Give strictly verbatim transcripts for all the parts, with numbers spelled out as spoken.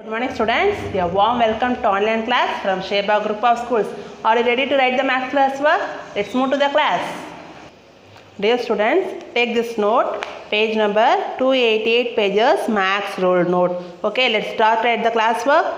Good morning students, a warm welcome to online class from Sheba Group of Schools. Are you ready to write the maths class work? Let's move to the class. Dear students, take this note, page number two eighty-eight pages, maths rule note. Okay, let's start write the class work.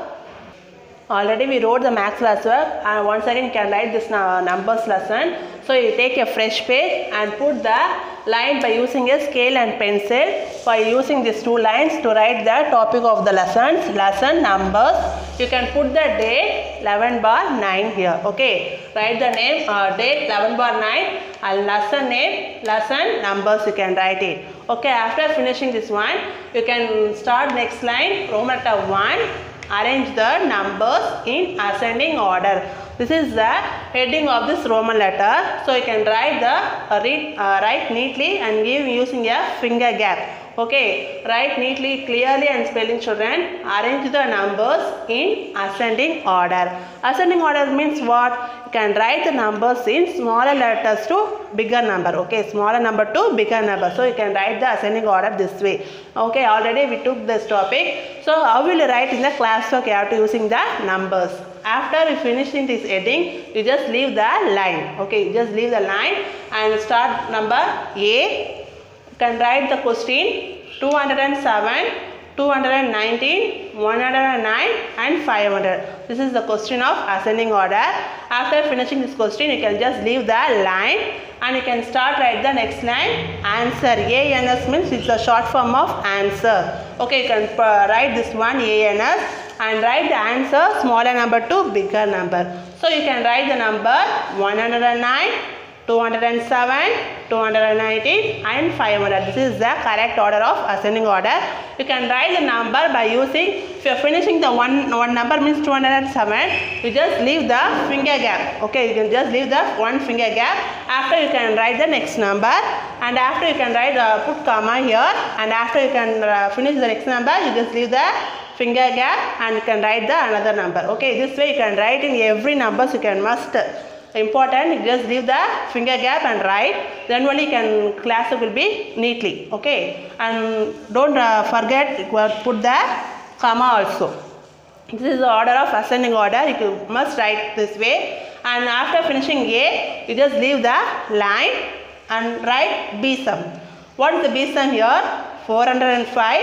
Already we wrote the maths class work and once again you can write this numbers lesson. So you take a fresh page and put the line by using a scale and pencil. By using these two lines to write the topic of the lessons, lesson numbers. You can put the date eleven bar nine here. Okay, write the name uh, date eleven bar nine and lesson name lesson numbers you can write it. Okay, after finishing this one, you can start next line Roman letter one. Arrange the numbers in ascending order. This is the heading of this Roman letter. So you can write the uh, read uh, write neatly and give using a finger gap. Okay, write neatly, clearly and spelling children. Arrange the numbers in ascending order. Ascending order means what? You can write the numbers in smaller letters to bigger number. Okay, smaller number to bigger number. So you can write the ascending order this way. Okay, already we took this topic. So how will you write in the class work? You have to using the numbers. After finishing this heading, you just leave the line. Okay, you just leave the line and start number A. You can write the question two hundred seven, two hundred nineteen, one hundred nine and five hundred. This is the question of ascending order. After finishing this question, you can just leave the line and you can start write the next line. Answer. A N S means it's a short form of answer. Okay, you can uh, write this one A N S and write the answer smaller number to bigger number. So you can write the number one hundred nine, two hundred seven, two hundred nineteen and five hundred. This is the correct order of ascending order. You can write the number by using, if you are finishing the one, one number means two hundred seven, you just leave the finger gap. Okay, you can just leave the one finger gap. After you can write the next number and after you can write, uh, put comma here and after you can uh, finish the next number, you just leave the finger gap and you can write the another number. Okay, this way you can write in every numbers you can must. Important, you just leave the finger gap and write, then only can class will be neatly. Okay, and don't uh, forget put the comma also. This is the order of ascending order. You must write this way and after finishing A, you just leave the line and write B sum. What is the B sum here? four hundred five,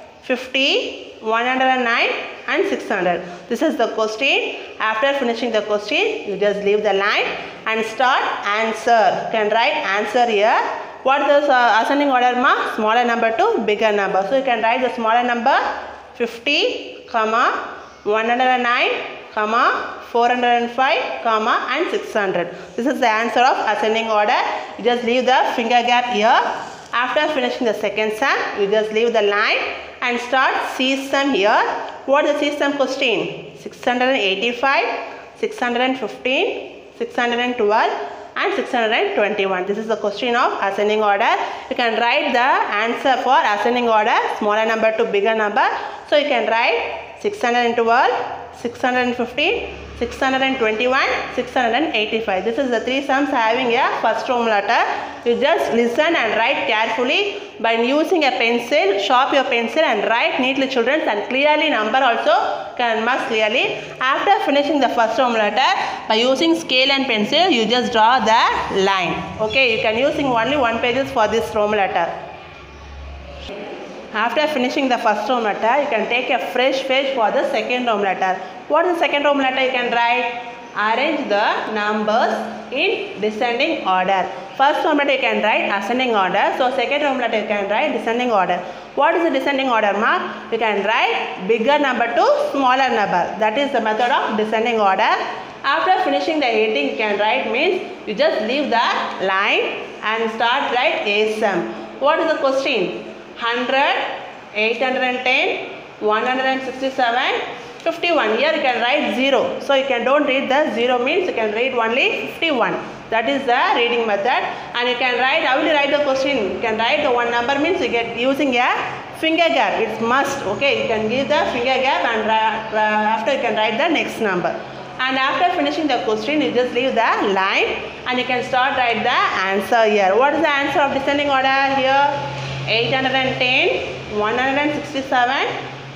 fifty, one hundred nine and six hundred. This is the question. After finishing the question, you just leave the line and start answer. You can write answer here. What is the uh, ascending order ma? Smaller number to bigger number. So you can write the smaller number fifty, comma, one hundred nine, comma, four hundred five, comma and six hundred. This is the answer of ascending order. You just leave the finger gap here. After finishing the second sum, you just leave the line and start C sum here. What is the C sum question? six hundred eighty-five, six hundred fifteen, six hundred twelve and six hundred twenty-one. This is the question of ascending order. You can write the answer for ascending order, smaller number to bigger number. So you can write six hundred twelve, six hundred fifteen, six hundred twenty-one, six hundred eighty-five. This is the three sums having a first Roman letter. You just listen and write carefully by using a pencil. Sharp your pencil and write neatly children and clearly number also can mark clearly. After finishing the first Roman letter, by using scale and pencil, you just draw the line. Okay, you can using only one pages for this Roman letter. After finishing the first Roman letter, you can take a fresh page for the second Roman letter. What is the second Roman letter? You can write arrange the numbers in descending order. First Roman letter you can write ascending order. So second Roman letter you can write descending order. What is the descending order mark? You can write bigger number to smaller number. That is the method of descending order. After finishing the heading you can write means you just leave the line and start write A sum. What is the question? one hundred, eight hundred ten, one hundred sixty-seven, fifty-one. Here you can write zero. So you can don't read the zero means you can read only fifty-one. That is the reading method. And you can write, how will you write the question? You can write the one number means you get using a finger gap. It's must. Okay, you can give the finger gap and uh, after you can write the next number. And after finishing the question, you just leave the line and you can start write the answer here. What is the answer of descending order here? eight hundred ten, one hundred sixty-seven,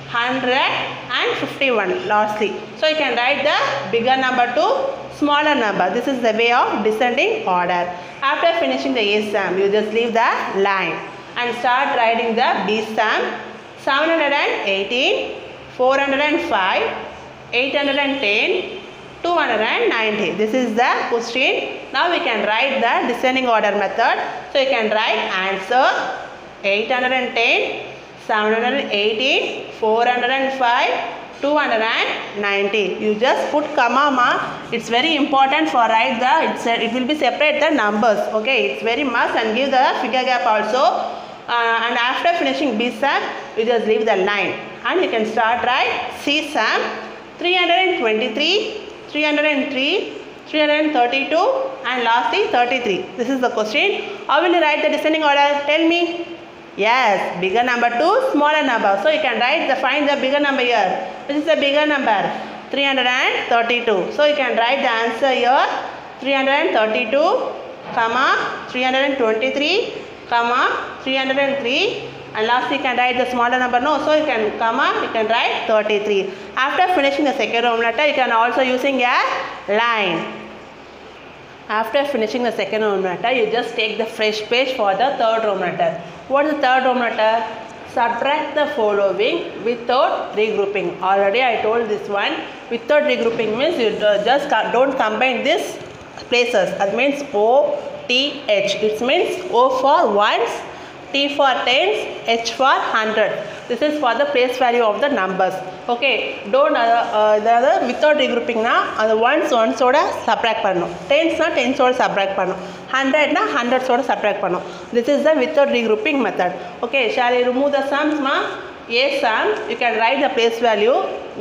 one fifty-one lastly. So you can write the bigger number to smaller number. This is the way of descending order. After finishing the A sum, you just leave the line and start writing the B sum. seven hundred eighteen, four hundred five, eight hundred ten, two hundred ninety. This is the question. Now we can write the descending order method. So you can write answer eight hundred ten, seven hundred eighteen, four hundred five, two hundred ninety. You just put comma ma. It's very important for write the, it's a, it will be separate the numbers. Okay, it's very must, and give the figure gap also. Uh, and after finishing B sum, you just leave the line and you can start write C sum. Three hundred twenty-three, three hundred three, three hundred thirty-two, and lastly thirty-three. This is the question. How will you write the descending order? Tell me. Yes, bigger number to smaller number. So you can write the, find the bigger number here. This is the bigger number, three hundred thirty-two. So you can write the answer here, three hundred thirty-two, comma, three hundred twenty-three, comma, three hundred three, and last you can write the smaller number. No, so you can comma, you can write thirty-three. After finishing the second Roman letter, you can also using a line. After finishing the second Roman letter, you just take the fresh page for the third Roman letter. What is the third Roman letter? Subtract the following without regrouping. Already I told this one. Without regrouping means you just don't combine these places. That means O, T, H. It means O for ones, T for tens, H for hundred. This is for the place value of the numbers. Okay, don't uh, the other without regrouping na the ones ones oda subtract pannu, tens na tens oda subtract pannu, hundred na hundreds oda subtract pannu. This is the without regrouping method. Okay, shall I remove the sums ma? A sum, you can write the place value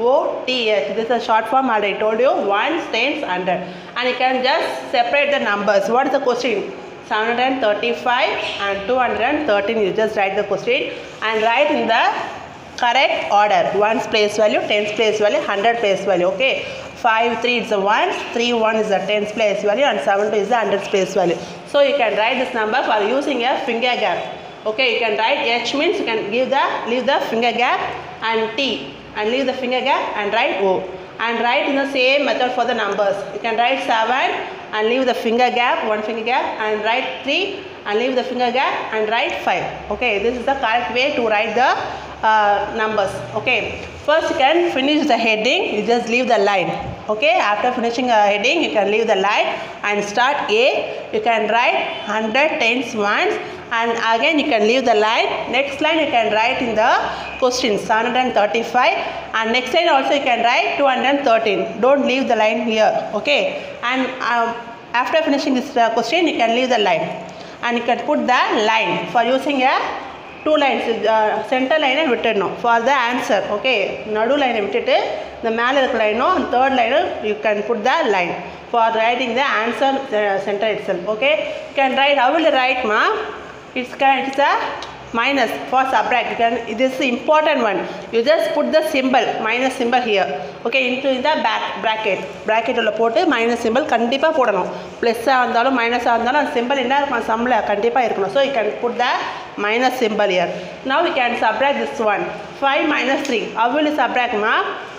O T H. This is a short form already told you, ones, tens, hundred, and you can just separate the numbers. What is the question? seven hundred thirty-five and two hundred thirteen. You just write the question and write in the correct order. Ones place value, tens place value, hundred place value. Okay, five three is the ones, three one is the tens place value, and seven two is the hundreds place value. So you can write this number for using a finger gap. Okay, you can write H means you can give the leave the finger gap, and T and leave the finger gap and write O, and write in the same method for the numbers. You can write seven and leave the finger gap, one finger gap, and write three and leave the finger gap and write five. Okay, this is the correct way to write the uh, numbers. Okay, first you can finish the heading, you just leave the line. Okay, after finishing a heading, you can leave the line and start A. You can write hundred, tens, ones, and again you can leave the line. Next line you can write in the question seven hundred thirty-five, and next line also you can write two hundred thirteen. Don't leave the line here. Okay, and um, after finishing this uh, question, you can leave the line and you can put the line for using a two lines, uh, center line and விட்டுடணும் for the answer. Okay, நடு line விட்டுட்டு the மேலே இருக்க line and third line you can put the line for writing the answer uh, center itself. Okay, you can write, how will you write ma? It's, it's a minus for subtract. You can, this is the important one. You just put the symbol, minus symbol here. Okay, into the back bracket. Bracket உள்ள போட்டு minus symbol கண்டிப்பா போடணும். Plus ஆ இருந்தாலும் minus ஆ இருந்தாலும் அந்த symbol என்ன இருக்கும் சம்ல கண்டிப்பா இருக்கணும். So you can put the minus symbol here. Now we can subtract this one. five minus three. How will you subtract ma?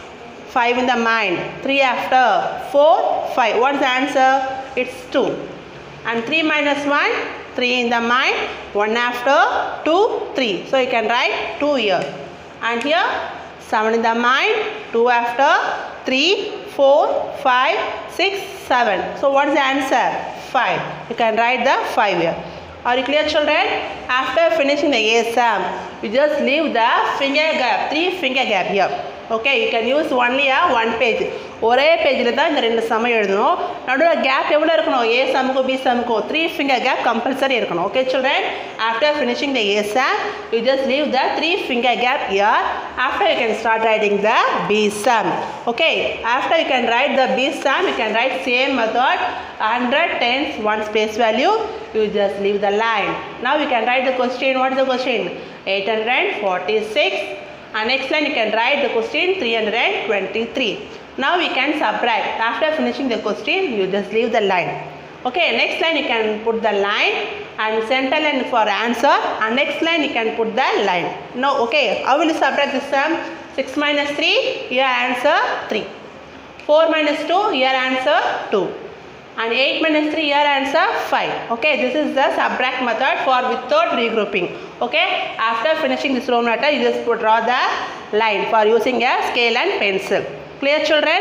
five in the mind. three after. four, five. What's the answer? It's two. And three minus one? three in the mind, one after, two, three. So you can write two here. And here, seven in the mind, two after, three, four, five, six, seven. So what is the answer? five. You can write the five here. Are you clear, children? After finishing the A sum, you just leave the finger gap, three finger gap here. Okay, you can use only a one page. ஒரே பேஜில் தான் இந்த ரெண்டு சமம் எழுதணும். நடுவில் gap எவ்வளோ இருக்கணும்? ஏ சமுக்கும் பி சமுக்கும் த்ரீ ஃபிங்கர் கேப் கம்பல்சரி இருக்கணும். Okay children, after finishing the A sum you just leave the three finger gap here. After you can start writing the B sum. Okay, after you can write the B sum, you can write same method, hundred, tens, one space value, you just leave the line. Now you can write the question. What is the question? eight hundred forty-six. And next line you can write the question three hundred twenty-three. Now we can subtract. After finishing the question, you just leave the line. Okay, next line you can put the line and center line for answer, and next line you can put the line. No, okay, how will you subtract this sum? six minus three, here answer three. four minus two, here answer two. And eight minus three, here answer five. Okay, this is the subtract method for without regrouping. Okay, after finishing this row letter, you just put draw the line for using a scale and pencil. Clear, children?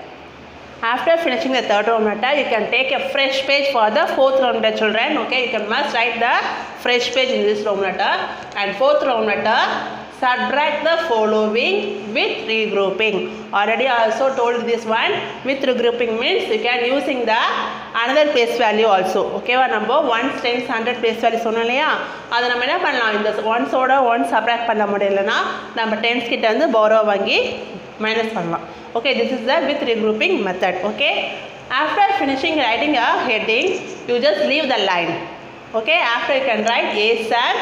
After finishing the third row letter, you can take a fresh page for the fourth row letter, children. Okay, you can must write the fresh page in this row letter. And fourth row letter, subtract the following with regrouping. Already I also told this one. With regrouping means you can using the another place value also. Okay, number ones, tens, hundred place value சொன்னலையா அதை நம்ம என்ன பண்ணலாம் இந்த ones ஓட one subtract பண்ண முடியலனா நம்ம tens கிட்ட வந்து borrow வாங்கி minus பண்ணலாம். Okay, this is the with regrouping method. Okay, after finishing writing a heading, you just leave the line. Okay, after you can write A sum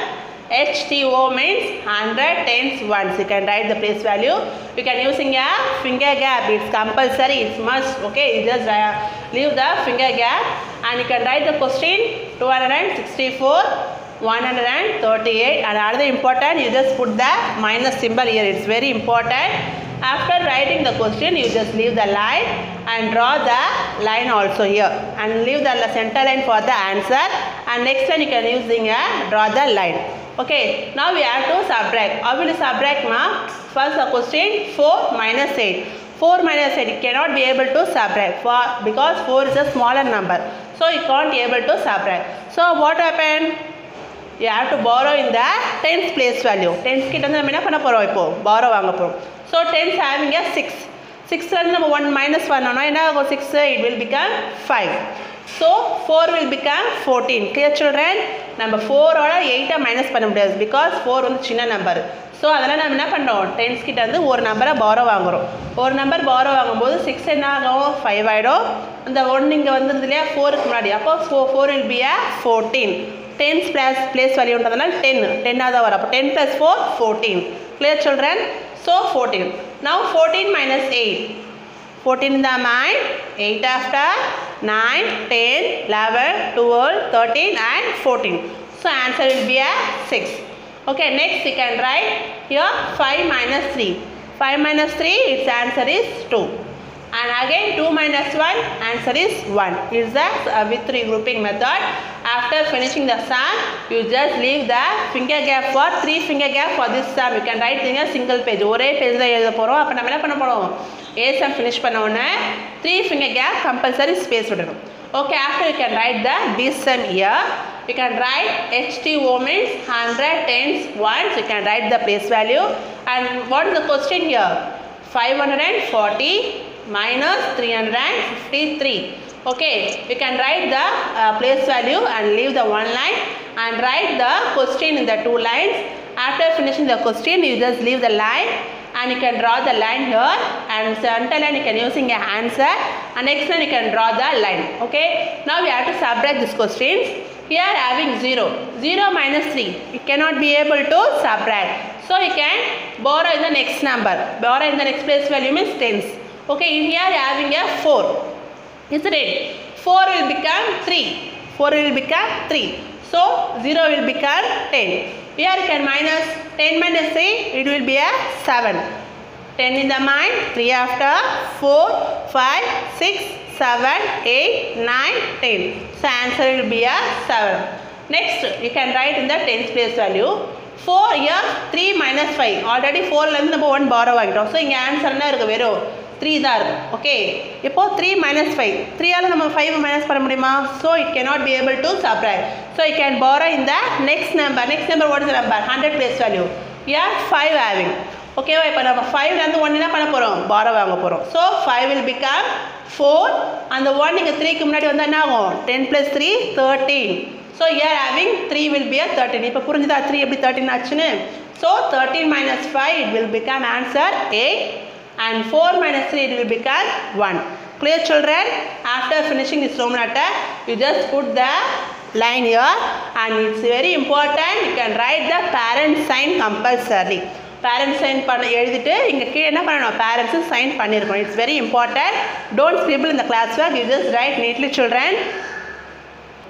H T O means hundred, tens, ones. You can write the place value. You can using a finger gap. It's compulsory. It's must. Okay, you just uh, leave the finger gap and you can write the question two hundred sixty-four, one hundred thirty-eight. And another important, you just put the minus symbol here. It's very important. After writing the question, you just leave the line and draw the line also here and leave the center line for the answer. And next one you can using a draw the line. Okay, now we have to subtract. How will you subtract, ma? First the question four minus eight. four minus eight, you cannot be able to subtract for, because four is a smaller number. So you can't be able to subtract. So what happened? You have to borrow in the tens place value. tens கிட்ட வந்து நம்ம என்ன பண்ண போறோம் இப்போ borrow வாங்க போறோம். So tens having a six. six ல நம்ம one minus பண்ணோம்னா என்ன ஆகும் six, it will become five. So four will become fourteen. Clear, children? நம்ம four ஓட eight minus பண்ண முடியாது because four வந்து சின்ன நம்பர். ஸோ அதனால் நம்ம என்ன பண்ணுறோம் டென்ஸ் கிட்ட வந்து ஒரு நம்பரை borrow வாங்குகிறோம். ஒரு நம்பர் borrow வாங்கும்போது six என்ன ஆகும் five ஆகிடும். அந்த ஒன்று இங்கே வந்துருது இல்லையா ஃபோருக்கு முன்னாடி. அப்போ four will be a fourteen. tens plus place value-ன்றதுனால ten. ten ஆக வரும். அப்போ ten plus four, fourteen. Clear, children? So fourteen. Now fourteen minus eight. fourteen in the mind. eight after. nine, ten, eleven, twelve, thirteen and fourteen. So answer will be a six. Okay, next you can write here five minus three. five minus three, its answer is two. And again two minus one, answer is one. It's the uh, with regrouping method. After finishing the sum, you just leave the finger gap for three finger gap for this sum. You can write in a single page. ஒரே page தான் எழுத போறோம். அப்ப நம்ம என்ன பண்ண போறோம்? A sum finish பண்ண உடனே three finger gap compulsory space விடணும். Okay, after you can write the B sum here. You can write H T O means hundred, tens, ones. You can write the place value. And what is the question here? five hundred forty minus three hundred fifty-three. Okay, you can write the uh, place value and leave the one line and write the question in the two lines. After finishing the question, you just leave the line and you can draw the line here and center line you can using a answer and next one you can draw the line. Okay, now we have to subtract these questions. Here having zero. zero minus three. You cannot be able to subtract. So you can borrow in the next number. Borrow in the next place value means tens. Okay, here having a four. Isn't it? four will become three. four will become three. So zero will become ten. Here you can minus ten minus three. It will be a seven. ten in the mind. three after. four, five, six, seven, eight, nine, ten. So answer will be a seven. Next, you can write in the tens place value. four here, three minus five. Already four ல இருந்து நம்ம one borrow வாங்கிட்டோம். So இங்க answer என்ன இருக்கு வெறும் three தான் இருக்கு. Okay. இப்போ three minus five. three ஆல நம்ம five minus பண்ண முடியுமா? So it cannot be able to subtract. So you can borrow in the next number. Next number what is the number? one hundred place value. Here five having. Okay, இப்போ நம்ம five ல இருந்து one என்ன பண்ண போறோம்? borrow வாங்க போறோம். So five will become four and the one இங்க three க்கு முன்னாடி வந்தா என்ன ஆகும்? ten plus three, thirteen. So here having three will be a thirteen. இப்போ புரிஞ்சுதா three எப்படி thirteen ஆச்சுன்னு? So thirteen minus five it will become answer eight and four minus three it will become one. Clear, children? After finishing this Roman letter, you just put the line here and it's very important. You can write the parent sign compulsorily. Parent sign பண்ண எழுதிட்டு இங்க கீழ என்ன பண்ணனும்? parents sign பண்ணிருக்கணும். It's very important. Don't scribble in the class work. You just write neatly, children.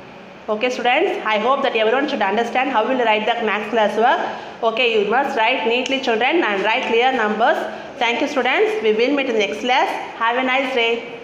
Okay students, I hope that everyone should understand how will write the maths class work. Okay, you must write neatly children and write clear numbers. Thank you students. We will meet in the next class. Have a nice day.